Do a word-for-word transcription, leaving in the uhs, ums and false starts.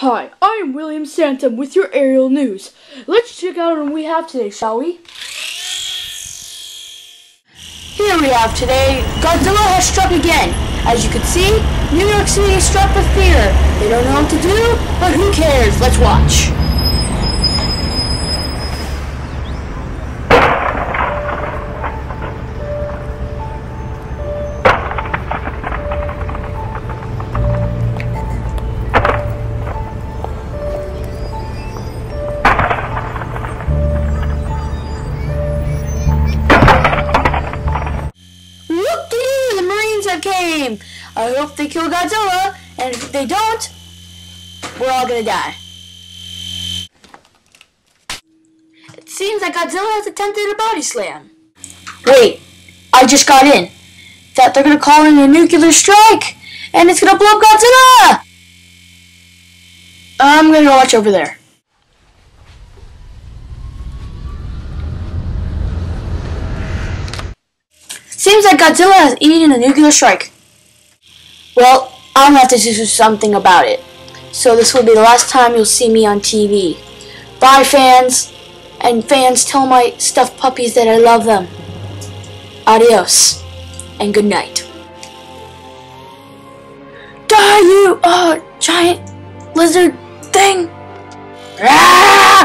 Hi, I am William Sansom with your aerial news. Let's check out what we have today, shall we? Here we have today, Godzilla has struck again. As you can see, New York City is struck with fear. They don't know what to do, but who cares? Let's watch. Came. I hope they kill Godzilla, and if they don't, we're all gonna die. It seems like Godzilla has attempted a body slam. Wait, I just got in. That they're gonna call in a nuclear strike, and it's gonna blow up Godzilla! I'm gonna watch over there. Seems like Godzilla is eating a nuclear strike. Well, I'll have to do something about it. So this will be the last time you'll see me on T V. Bye, fans. And fans, tell my stuffed puppies that I love them. Adios. And good night. Die, you uh, giant lizard thing! Ah!